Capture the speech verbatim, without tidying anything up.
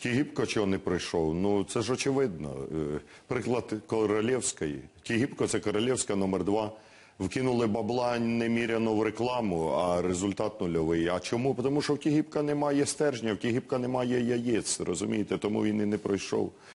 Тігіпко чого не прийшов? Ну, це ж очевидно. Е, Приклад Королевської. Тігіпко – це Королевська номер два. Вкинули бабла неміряно в рекламу, а результат нульовий. А чому? Тому що в Тігіпка немає стержня, в Тігіпка немає яєць, розумієте? Тому він і не пройшов.